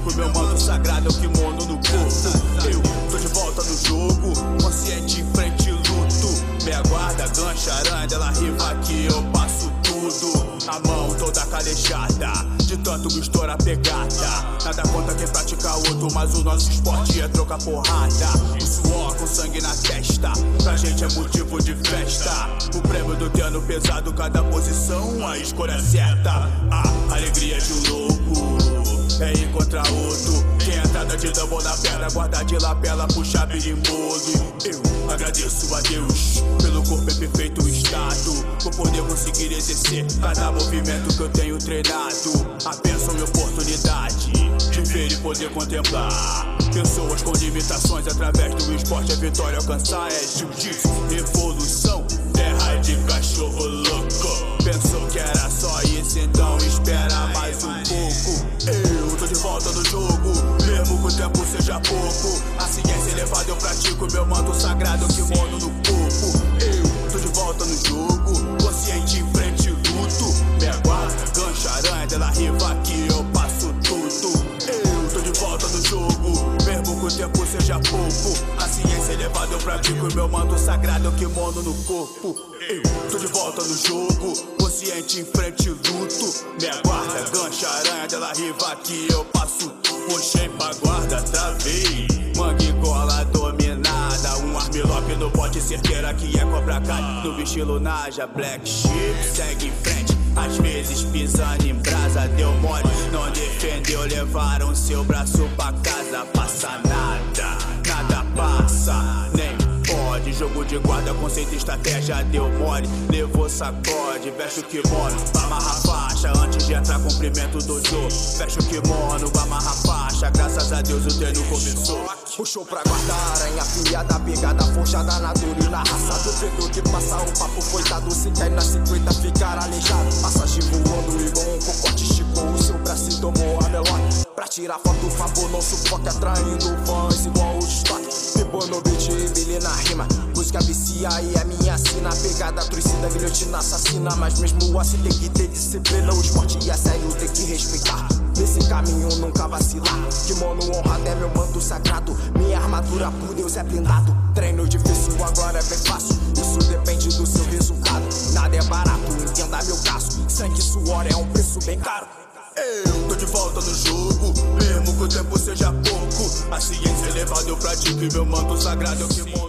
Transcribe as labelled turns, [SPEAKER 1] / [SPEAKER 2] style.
[SPEAKER 1] pratico meu manto sagrado, é o kimono no corpo. Eu tô de volta no jogo, consciente em frente luto. Me aguarda, gancha, aranha, ela riva que eu passo tudo. A mão toda calejada, de tanto estourar a pegada. Nada contra quem pratica outro, mas o nosso esporte é trocar porrada. O suor com sangue na testa, pra gente é motivo de festa. O prêmio do terno pesado, cada posição a escolha certa. A alegria de um louco é encontrar outro. Tem entrada de tambor na perna, guarda de lapela, puxa birimbolo. Eu agradeço a Deus pelo corpo em perfeito estado, por poder conseguir exercer cada movimento que eu tenho treinado. A bênção e oportunidade de ver e poder contemplar pessoas com limitações através do esporte. A vitória alcançar é jiu-jitsu, evolução, terra de cachorro louco. Pensou que era só isso, então espera mais um pouco. Eu tô de volta no jogo, mesmo que o tempo seja pouco. A ciência elevada eu pratico meu manto sagrado, kimono no corpo. Eu tô de volta no jogo, consciente em frente luto. Me aguarda, gancha, aranha, dela riva que eu passo tudo. Eu tô de volta no jogo, mesmo que o tempo seja pouco. A ciência elevada eu pratico meu manto sagrado, kimono no corpo. Eu tô de volta no jogo, consciente em frente luto. Me aguarda, gancha, aranha, dela riva que eu passo. Puxei pra guarda, travei, mangue cola dominada. Um armlock no pote, certeira que é cobra kai. No estilo Naja, Black Sheep, segue em frente. Às vezes pisando em brasa, deu mole, não defendeu, levaram seu braço pra casa. Passa nada, nada passa, nem pode. Jogo de guarda, conceito e estratégia, deu mole, levou sacode. Veste o kimono, amarra a faixa, antes de entrar cumprimento do jogo. Veste o kimono, amarra a faixa, graças a Deus o treino começou.
[SPEAKER 2] Puxou pra guardar, aranha afiada, pegada forjada na dor e na raça. Duvido que passa o papo, coitado, se cai na 50 ficar aleijado. Passagem voando igual um cocote, esticou o seu braço e tomou a melote. Pra tirar foto, favor, não sufoque, atraindo fãs igual o estoque. Pibou no beat e Billy na rima, música vicia e a minha sina. Pegada trucida, guilhotina assassina, mas mesmo assim tem que ter disciplina. O esporte é sério, tem que respeitar. Nesse caminho nunca vacilar. Kimono honrado é meu manto sagrado, minha armadura por Deus é blindado. Treino difícil, agora é bem fácil, isso depende do seu resultado. Nada é barato, entenda meu caso, sangue e suor é um preço bem caro.
[SPEAKER 1] Eu tô de volta no jogo, mesmo que o tempo seja pouco. A ciência elevada eu pratico e meu manto sagrado é o kimono.